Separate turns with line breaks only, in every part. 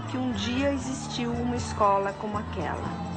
que um dia existiu uma escola como aquela.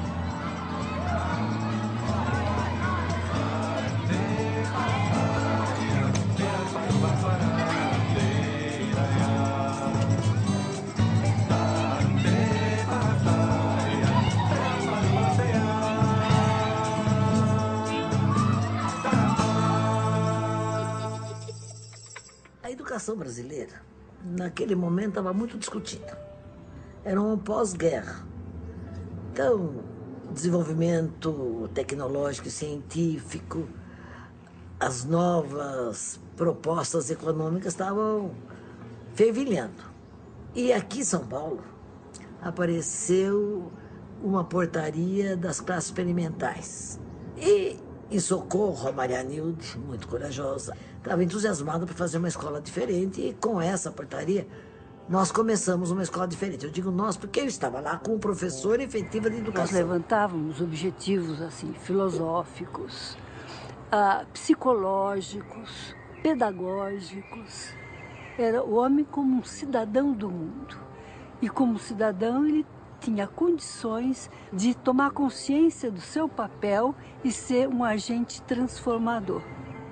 A educação brasileira, naquele momento, estava muito discutida. Era um pós-guerra. Então, desenvolvimento tecnológico e científico, as novas propostas econômicas estavam fervilhando. E aqui em São Paulo apareceu uma portaria das classes experimentais. E, em socorro, a Maria Nilde, muito corajosa, estava entusiasmada para fazer uma escola diferente, e com essa portaria nós começamos uma escola diferente. Eu digo nós porque eu estava lá como professora efetiva de educação.
Nós levantávamos objetivos assim, filosóficos, psicológicos, pedagógicos. Era o homem como um cidadão do mundo. E como cidadão ele tinha condições de tomar consciência do seu papel e ser um agente transformador.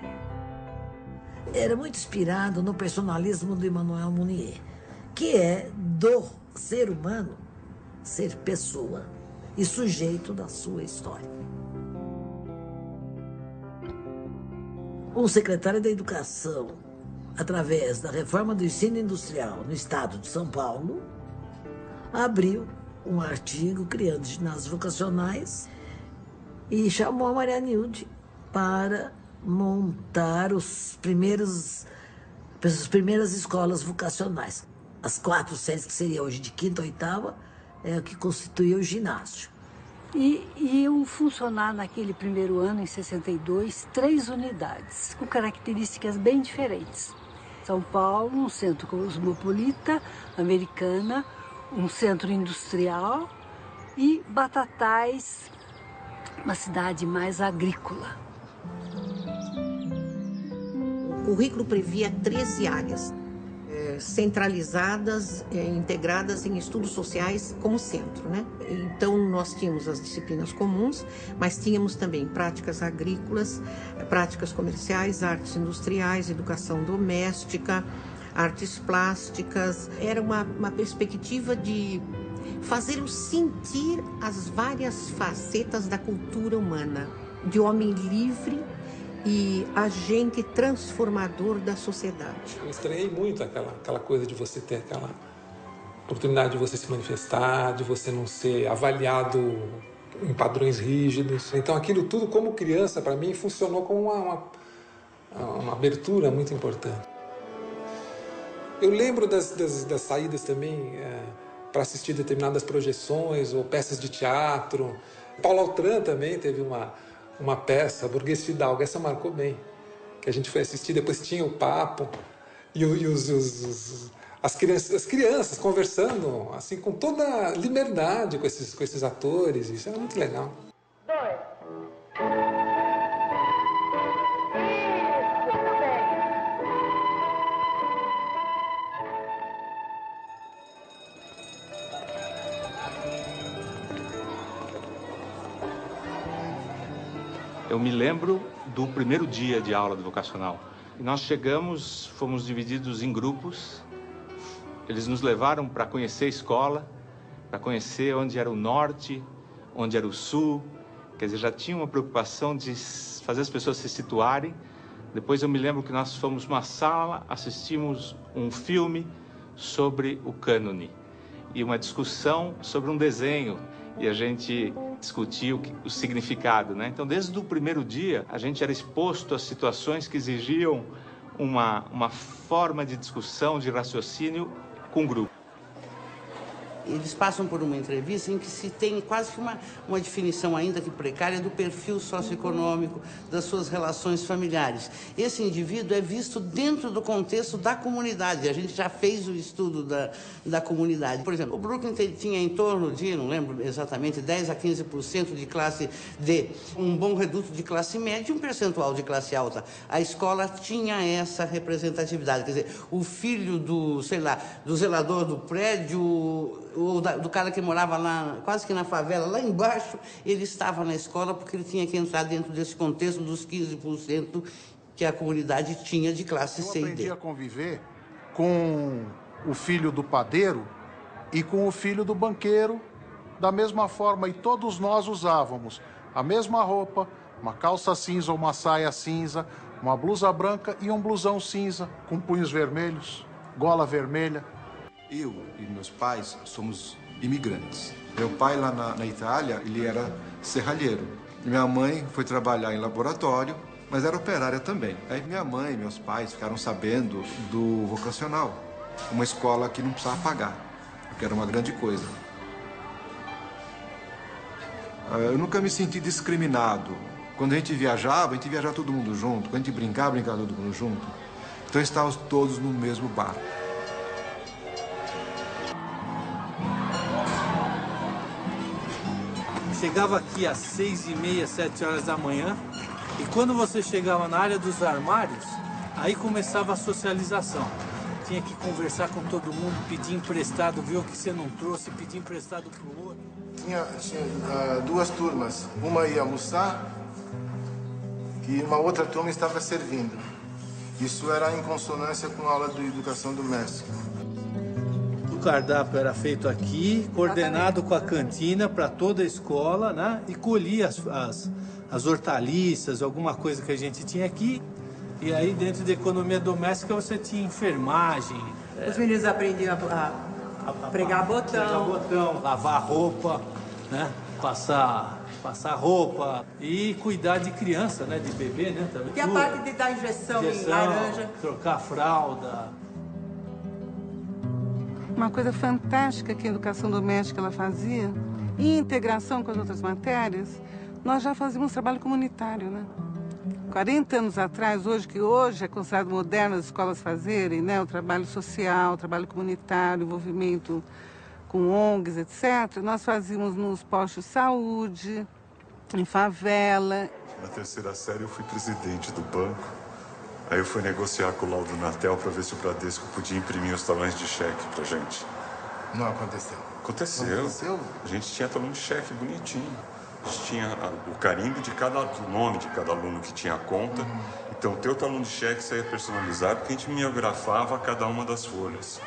Era muito inspirado no personalismo de Emmanuel Mounier, que é do ser humano ser pessoa e sujeito da sua história. Um secretário da Educação, através da reforma do ensino industrial no estado de São Paulo, abriu um artigo criando ginásios vocacionais e chamou a Maria Nilde para montar as primeiras escolas vocacionais. As 4 séries, que seria hoje de 5ª a 8ª, é o que constituía o ginásio.
E iam funcionar naquele primeiro ano, em 62, 3 unidades, com características bem diferentes. São Paulo, um centro cosmopolita, Americana, um centro industrial, e Batatais, uma cidade mais agrícola.
O currículo previa 13 áreas, centralizadas, integradas em estudos sociais como centro, né? Então, nós tínhamos as disciplinas comuns, mas tínhamos também práticas agrícolas, práticas comerciais, artes industriais, educação doméstica, artes plásticas. Era uma perspectiva de fazer sentir as várias facetas da cultura humana, de homem livre e agente transformador da sociedade.
Eu estranhei muito aquela coisa de você ter aquela oportunidade de você se manifestar, de você não ser avaliado em padrões rígidos. Então aquilo tudo, como criança, para mim, funcionou como uma abertura muito importante. Eu lembro das saídas também para assistir determinadas projeções ou peças de teatro. Paulo Altran também teve uma peça, Burguês Fidalgo, essa marcou bem, que a gente foi assistir, depois tinha o papo e as crianças conversando assim com toda liberdade com esses atores, isso era muito legal.
Eu me lembro do primeiro dia de aula do vocacional. E nós chegamos, fomos divididos em grupos. Eles nos levaram para conhecer a escola, para conhecer onde era o norte, onde era o sul. Quer dizer, já tinha uma preocupação de fazer as pessoas se situarem. Depois eu me lembro que nós fomos numa sala, assistimos um filme sobre o cânone e uma discussão sobre um desenho. E a gente discutir o significado, né? Então, desde o primeiro dia, a gente era exposto a situações que exigiam uma forma de discussão, de raciocínio com o grupo.
Eles passam por uma entrevista em que se tem quase que uma definição ainda que precária do perfil socioeconômico, das suas relações familiares. Esse indivíduo é visto dentro do contexto da comunidade. A gente já fez o estudo da comunidade. Por exemplo, o Brooklyn tinha em torno de, não lembro exatamente, 10 a 15% de classe D, um bom reduto de classe média e um percentual de classe alta. A escola tinha essa representatividade, quer dizer, o filho do, sei lá, do zelador do prédio, ou do cara que morava lá, quase que na favela, lá embaixo, ele estava na escola porque ele tinha que entrar dentro desse contexto dos 15% que a comunidade tinha de classe C e D.
Eu aprendi a conviver com o filho do padeiro e com o filho do banqueiro da mesma forma, e todos nós usávamos a mesma roupa, uma calça cinza ou uma saia cinza, uma blusa branca e um blusão cinza, com punhos vermelhos, gola vermelha.
Eu e meus pais somos imigrantes. Meu pai lá na Itália, ele era serralheiro. Minha mãe foi trabalhar em laboratório, mas era operária também. Aí minha mãe e meus pais ficaram sabendo do vocacional, uma escola que não precisava pagar, que era uma grande coisa. Eu nunca me senti discriminado. Quando a gente viajava todo mundo junto. Quando a gente brincava todo mundo junto. Então estávamos todos no mesmo barco.
Chegava aqui às 6h30, 7 horas da manhã, e quando você chegava na área dos armários, aí começava a socialização. Tinha que conversar com todo mundo, pedir emprestado, ver o que você não trouxe, pedir emprestado pro outro.
Tinha duas turmas, uma ia almoçar e uma outra turma estava servindo. Isso era em consonância com a aula de educação doméstica.
O cardápio era feito aqui, coordenado com a cantina para toda a escola, né? E colhia as hortaliças, alguma coisa que a gente tinha aqui. E aí, dentro da economia doméstica, você tinha enfermagem.
Os meninos aprendiam a pregar botão,
lavar roupa, né? Passar roupa e cuidar de criança, né? De bebê, né? Também.
E a parte de dar injeção em laranja.
Trocar fralda.
Uma coisa fantástica que a educação doméstica ela fazia, em integração com as outras matérias, nós já fazíamos trabalho comunitário, né? 40 anos atrás, que hoje é considerado moderno as escolas fazerem, né? O trabalho social, o trabalho comunitário, o envolvimento com ONGs, etc. Nós fazíamos nos postos de saúde, em favela.
Na terceira série eu fui presidente do banco. Aí eu fui negociar com o Laudo Natel para ver se o Bradesco podia imprimir os talões de cheque pra gente.
Não aconteceu.
Aconteceu.
Não aconteceu?
A gente tinha talão de cheque bonitinho. A gente tinha o carimbo de cada nome de cada aluno que tinha a conta. Então o teu talão de cheque saía personalizado porque a gente mimeografava cada uma das folhas.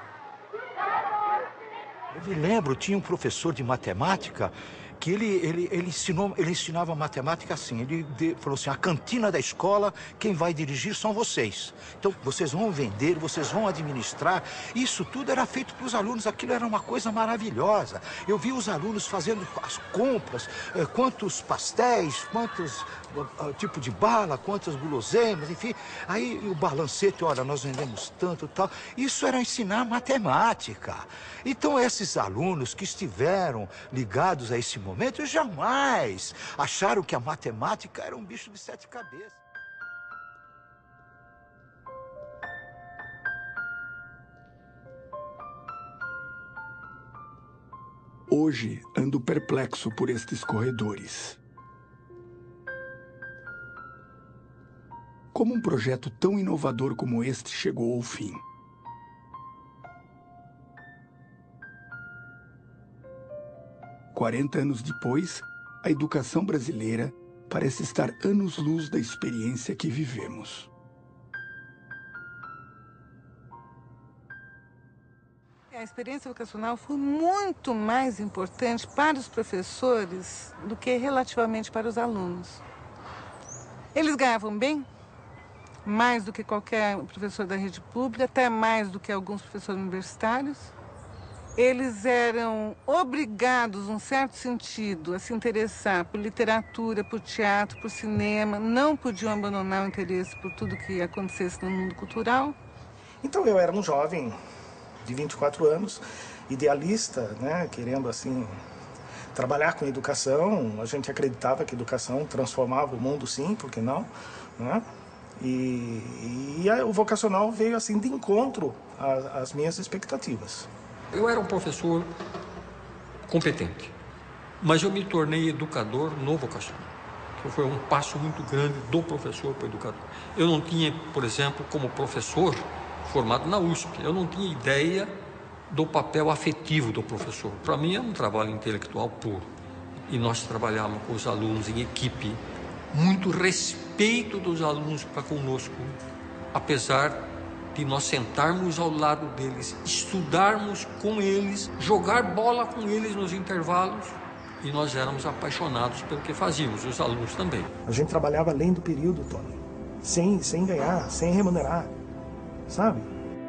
Eu me lembro, tinha um professor de matemática que ele ensinava matemática assim. Ele falou assim, a cantina da escola, quem vai dirigir são vocês. Então, vocês vão vender, vocês vão administrar. Isso tudo era feito para os alunos, aquilo era uma coisa maravilhosa. Eu vi os alunos fazendo as compras, quantos pastéis, quantos tipo de bala, quantas guloseimas, enfim. Aí o balancete, olha, nós vendemos tanto e tal. Isso era ensinar matemática. Então, esses alunos que estiveram ligados a esse momento jamais acharam que a matemática era um bicho de 7 cabeças.
Hoje ando perplexo por estes corredores. Como um projeto tão inovador como este chegou ao fim? "40 anos depois, a educação brasileira parece estar anos-luz da experiência que vivemos.
A experiência educacional foi muito mais importante para os professores do que relativamente para os alunos. Eles ganhavam bem, mais do que qualquer professor da rede pública, até mais do que alguns professores universitários. Eles eram obrigados, num certo sentido, a se interessar por literatura, por teatro, por cinema. Não podiam abandonar o interesse por tudo que acontecesse no mundo cultural.
Então eu era um jovem de 24 anos idealista, né, querendo assim trabalhar com educação. A gente acreditava que a educação transformava o mundo, sim, por que não, né? O vocacional veio assim de encontro às minhas expectativas.
Eu era um professor competente, mas eu me tornei educador no vocacional, que foi um passo muito grande do professor para o educador. Eu não tinha, por exemplo, como professor formado na USP, eu não tinha ideia do papel afetivo do professor. Para mim, é um trabalho intelectual puro. E nós trabalhávamos com os alunos em equipe, muito respeito dos alunos para conosco, apesar de nós sentarmos ao lado deles, estudarmos com eles, jogar bola com eles nos intervalos, e nós éramos apaixonados pelo que fazíamos, os alunos também.
A gente trabalhava além do período, Tony, sem ganhar, sem remunerar, sabe?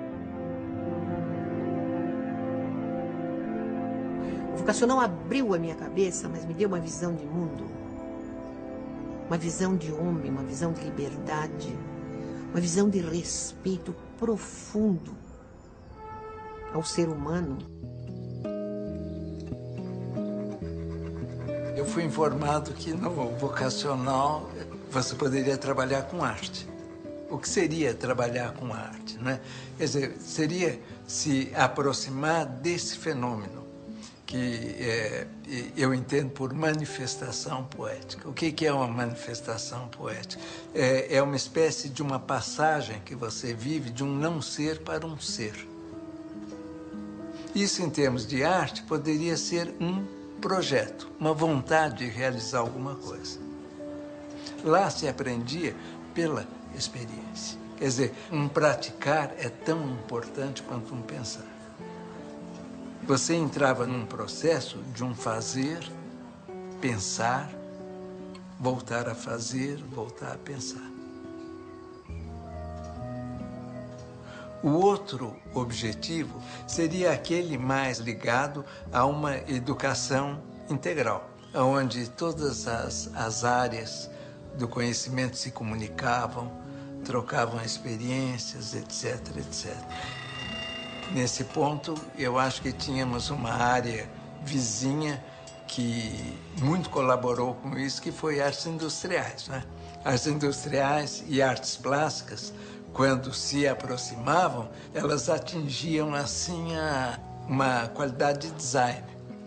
O vocacional abriu a minha cabeça, mas me deu uma visão de mundo, uma visão de homem, uma visão de liberdade, uma visão de respeito profundo ao ser humano.
Eu fui informado que no vocacional você poderia trabalhar com arte. O que seria trabalhar com arte, né? Quer dizer, seria se aproximar desse fenômeno que eu entendo por manifestação poética. O que é uma manifestação poética? É uma espécie de uma passagem que você vive de um não ser para um ser. Isso, em termos de arte, poderia ser um projeto, uma vontade de realizar alguma coisa. Lá se aprendia pela experiência. Quer dizer, um praticar é tão importante quanto um pensar. Você entrava num processo de um fazer, pensar, voltar a fazer, voltar a pensar. O outro objetivo seria aquele mais ligado a uma educação integral, onde todas as áreas do conhecimento se comunicavam, trocavam experiências, etc, etc. Nesse ponto, eu acho que tínhamos uma área vizinha que muito colaborou com isso, que foi artes industriais, né? Artes industriais e artes plásticas, quando se aproximavam, elas atingiam assim uma qualidade de design.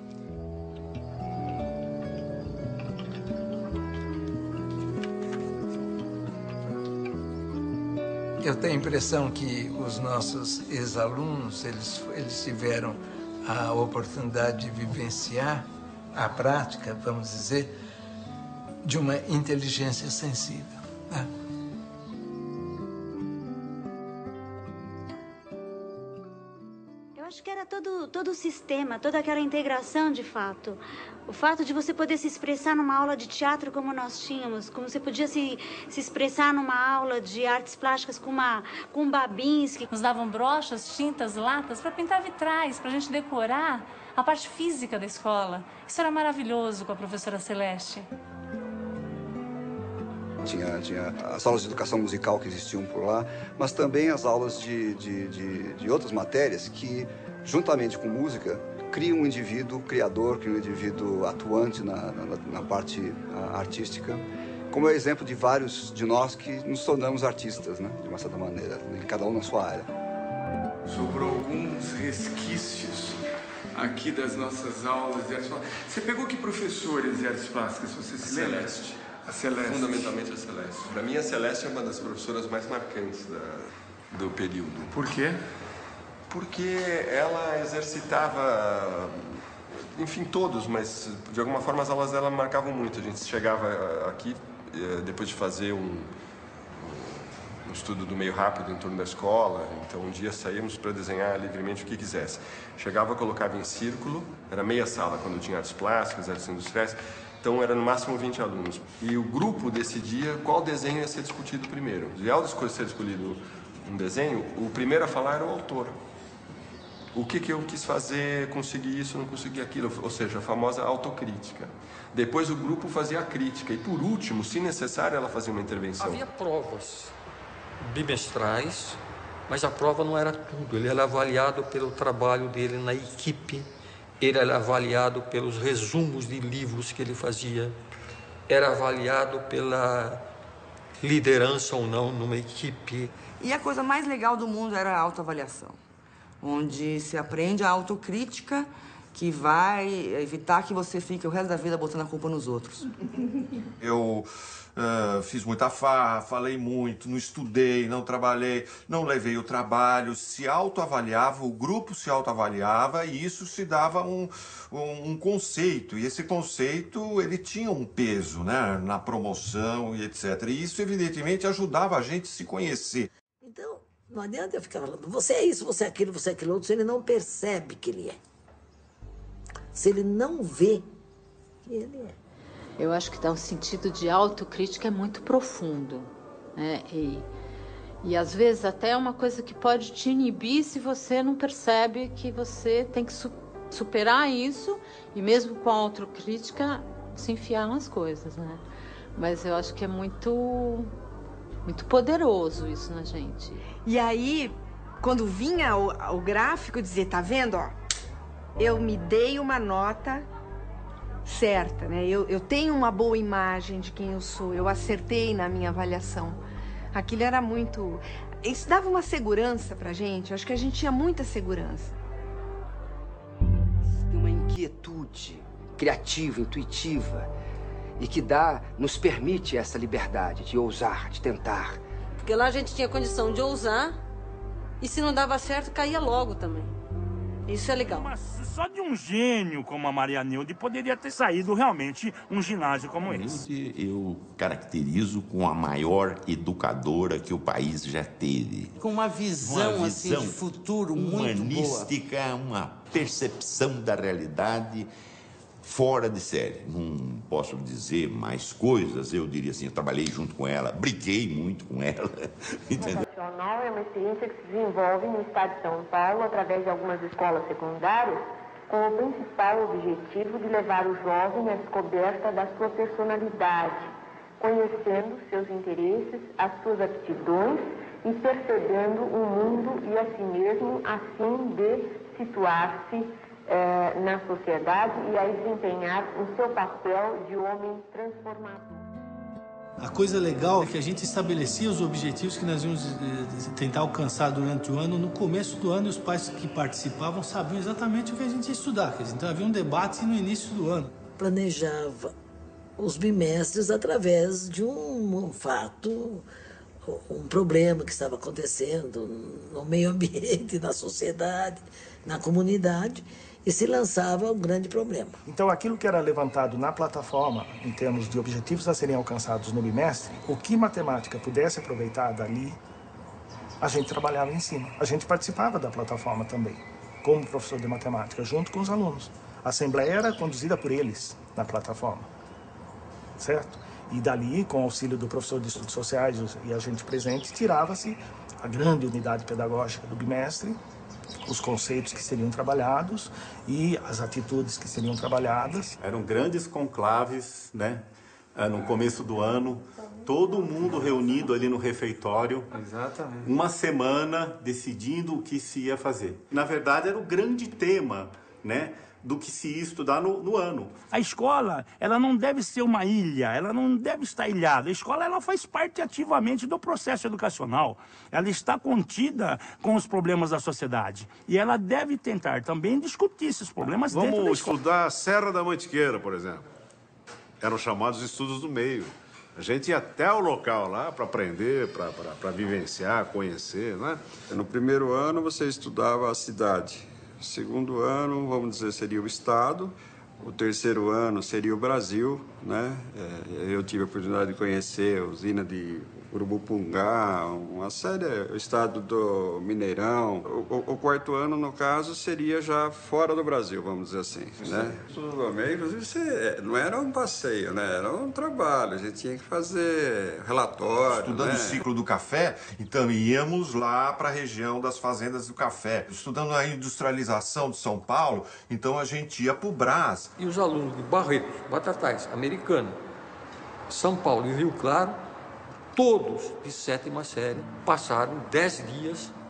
Eu tenho a impressão que os nossos ex-alunos, eles tiveram a oportunidade de vivenciar a prática, vamos dizer, de uma inteligência sensível, né?
Eu acho que era todo o sistema, toda aquela integração de fato. O fato de você poder se expressar numa aula de teatro como nós tínhamos, como você podia se expressar numa aula de artes plásticas com babins. Que
nos davam brochas, tintas, latas para pintar vitrais, para a gente decorar a parte física da escola. Isso era maravilhoso com a professora Celeste.
Tinha as aulas de educação musical que existiam por lá, mas também as aulas de outras matérias que, juntamente com música, criam um indivíduo criador, criam um indivíduo atuante na parte artística, como é o exemplo de vários de nós que nos tornamos artistas, né? De uma certa maneira, cada um na sua área.
Sobrou alguns resquícios aqui das nossas aulas de artes plásticas. Você pegou que professores de artes plásticas, você se lembra?
Celeste.
A Celeste.
Fundamentalmente a Celeste. Para mim, a Celeste é uma das professoras mais marcantes do período.
Por quê?
Porque ela exercitava, enfim, todos, mas de alguma forma as aulas dela marcavam muito. A gente chegava aqui, depois de fazer um estudo do meio rápido em torno da escola, então um dia saímos para desenhar livremente o que quisesse. Chegava, colocava em círculo, era meia sala quando tinha artes plásticas, artes industriais, então era no máximo 20 alunos. E o grupo decidia qual desenho ia ser discutido primeiro. E ao ser escolhido um desenho, o primeiro a falar era o autor. O que eu quis fazer, consegui isso, não consegui aquilo, ou seja, a famosa autocrítica. Depois o grupo fazia a crítica e, por último, se necessário, ela fazia uma intervenção.
Havia provas bimestrais Mas a prova não era tudo. Ele era avaliado pelo trabalho dele na equipe, ele era avaliado pelos resumos de livros que ele fazia, era avaliado pela liderança ou não numa equipe.
E a coisa mais legal do mundo era a autoavaliação, onde se aprende a autocrítica, que vai evitar que você fique o resto da vida botando a culpa nos outros.
Eu fiz muita farra, falei muito, não estudei, não trabalhei, não levei o trabalho, se autoavaliava, o grupo se autoavaliava e isso se dava um conceito. E esse conceito, ele tinha um peso, né, na promoção e etc. E isso, evidentemente, ajudava a gente a se conhecer.
Então, não adianta eu ficar falando, você é isso, você é aquilo outro, se ele não percebe que ele é. Se ele não vê que ele é.
Eu acho que dá um sentido de autocrítica é muito profundo, né? E às vezes até é uma coisa que pode te inibir se você não percebe que você tem que superar isso e mesmo com a autocrítica se enfiar nas coisas, né? Mas eu acho que é muito poderoso isso na gente.
E aí, quando vinha o gráfico, dizia, tá vendo, ó? Eu me dei uma nota certa, né? Eu tenho uma boa imagem de quem eu sou, eu acertei na minha avaliação. Aquilo era muito... Isso dava uma segurança pra gente, eu acho que a gente tinha muita segurança.
Tem uma inquietude criativa, intuitiva, e que nos permite essa liberdade de ousar, de tentar.
Porque lá a gente tinha condição de ousar, e se não dava certo, caía logo também. Isso é legal.
Mas só de um gênio como a Maria Neude poderia ter saído realmente um ginásio como esse.
Eu caracterizo como a maior educadora que o país já teve.
Com uma visão assim, de futuro muito boa.
Humanística, uma percepção da realidade fora de série. Não posso dizer mais coisas, eu diria assim, eu trabalhei junto com ela, briguei muito com ela, entendeu?
É uma experiência que se desenvolve no estado de São Paulo através de algumas escolas secundárias com o principal objetivo de levar o jovem à descoberta da sua personalidade, conhecendo seus interesses, as suas aptidões e percebendo o mundo e a si mesmo, a fim de situar-se na sociedade e a desempenhar o seu papel de homem transformador.
A coisa legal é que a gente estabelecia os objetivos que nós íamos tentar alcançar durante o ano. No começo do ano, os pais que participavam sabiam exatamente o que a gente ia estudar. Então havia um debate no início do ano.
Planejava os bimestres através de um fato, um problema que estava acontecendo no meio ambiente, na sociedade, na comunidade, e se lançava um grande problema.
Então, aquilo que era levantado na plataforma, em termos de objetivos a serem alcançados no bimestre, o que matemática pudesse aproveitar dali, a gente trabalhava em cima. A gente participava da plataforma também, como professor de matemática, junto com os alunos. A assembleia era conduzida por eles na plataforma, certo? E dali, com o auxílio do professor de estudos sociais e a gente presente, tirava-se a grande unidade pedagógica do bimestre, os conceitos que seriam trabalhados e as atitudes que seriam trabalhadas.
Eram grandes conclaves, né? No começo do ano, todo mundo reunido ali no refeitório.
Exatamente.
Uma semana decidindo o que se ia fazer. Na verdade, era o grande tema, né, do que se ia estudar no ano.
A escola, ela não deve ser uma ilha, ela não deve estar ilhada. A escola, ela faz parte ativamente do processo educacional. Ela está contida com os problemas da sociedade. E ela deve tentar também discutir esses problemas dentro da escola.
Vamos estudar a Serra da Mantiqueira, por exemplo. Eram chamados estudos do meio. A gente ia até o local lá para aprender, para vivenciar, conhecer, né?
No primeiro ano, você estudava a cidade. O segundo ano, vamos dizer, seria o Estado. O terceiro ano seria o Brasil, né? Eu tive a oportunidade de conhecer a usina de Urubupungá, uma série, o estado do Mineirão. O quarto ano, no caso, seria já fora do Brasil, vamos dizer assim, né? Tudo bem, inclusive, não era um passeio, né? Era um trabalho, a gente tinha que fazer relatório,
estudando, né? O ciclo do café, então íamos lá para a região das fazendas do café. Estudando a industrialização de São Paulo, então a gente ia para o Brás.
E os alunos de Barretos, Batatais, Americana, São Paulo e Rio Claro, todos de 7ª série, passaram 10 dias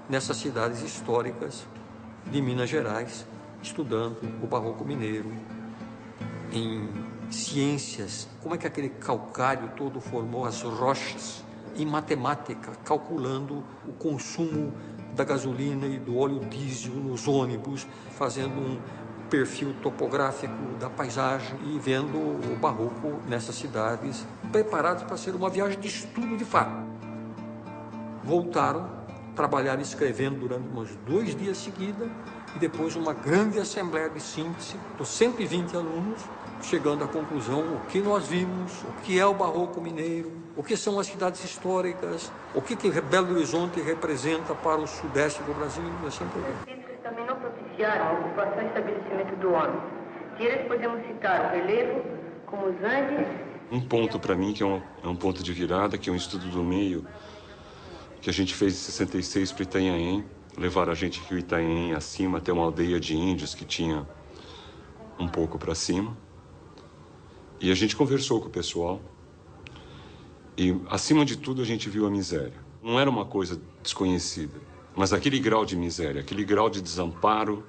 nessas cidades históricas de Minas Gerais, estudando o barroco mineiro, em ciências, como é que aquele calcário todo formou as rochas, em matemática, calculando o consumo da gasolina e do óleo diesel nos ônibus, fazendo um perfil topográfico da paisagem e vendo o barroco nessas cidades, preparados para ser uma viagem de estudo de fato. Voltaram, trabalharam escrevendo durante uns 2 dias seguidos e depois uma grande assembleia de síntese dos 120 alunos, chegando à conclusão o que nós vimos, o que é o barroco mineiro, o que são as cidades históricas, o que Belo Horizonte representa para o sudeste do Brasil e assim por diante.
Também não propiciaram a ocupação e estabelecimento do homem. De eles podemos citar o relevo, como os Andes.
Um ponto para mim que é um ponto de virada, que é um estudo do meio, que a gente fez em 66 para Itanhaém. Levaram a gente aqui o Itanhaém acima até uma aldeia de índios que tinha um pouco para cima. E a gente conversou com o pessoal. E, acima de tudo, a gente viu a miséria. Não era uma coisa desconhecida. Mas aquele grau de miséria, aquele grau de desamparo,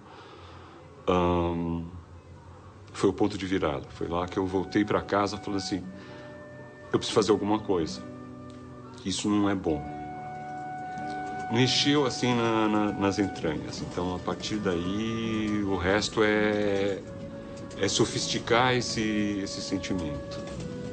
foi o ponto de virada. Foi lá que eu voltei para casa falando assim, eu preciso fazer alguma coisa. Isso não é bom. Mexeu assim nas entranhas. Então, a partir daí, o resto é sofisticar esse sentimento.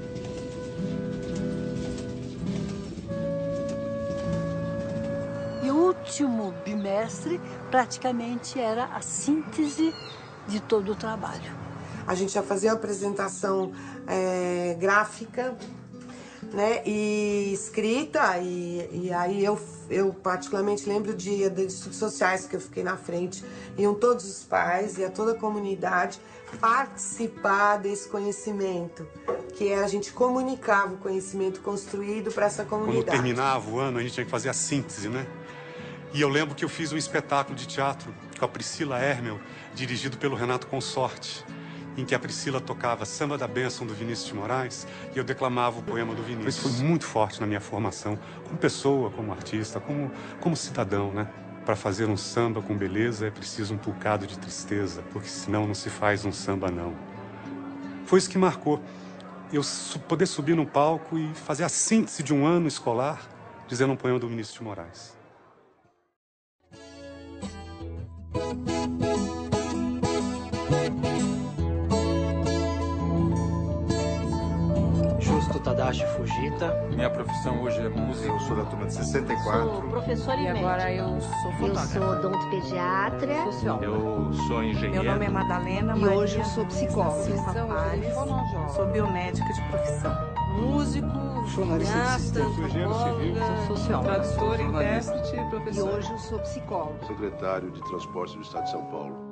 O último bimestre praticamente era a síntese de todo o trabalho.
A gente já fazia uma apresentação gráfica, né, e escrita, e aí eu particularmente lembro de estudos sociais que eu fiquei na frente, iam todos os pais e toda a comunidade participar desse conhecimento, que a gente comunicava o conhecimento construído para essa comunidade.
Quando terminava o ano, a gente tinha que fazer a síntese, né? E eu lembro que eu fiz um espetáculo de teatro com a Priscila Hermel, dirigido pelo Renato Consorte, em que a Priscila tocava Samba da Bênção do Vinícius de Moraes e eu declamava o poema do Vinícius. Isso foi muito forte na minha formação, como pessoa, como artista, como cidadão, né? Para fazer um samba com beleza é preciso um bocado de tristeza, porque senão não se faz um samba, não. Foi isso que marcou. Eu poder subir no palco e fazer a síntese de um ano escolar, dizendo um poema do Vinícius de Moraes.
Justo Tadashi Fujita.
Minha profissão hoje é músico. Eu
sou da turma de 64.
Sou professora e
agora eu sou fotógrafa.
Eu sou odontopediatra.
Eu sou engenheiro.
Meu nome é Madalena e Maria. Hoje eu sou psicóloga. Sou biomédica de profissão.
Músico,
jornalista, engenheiro civil,
sociólogo,
tradutor, intérprete,
professor. E hoje eu sou psicóloga.
Secretário de Transportes do Estado de São Paulo.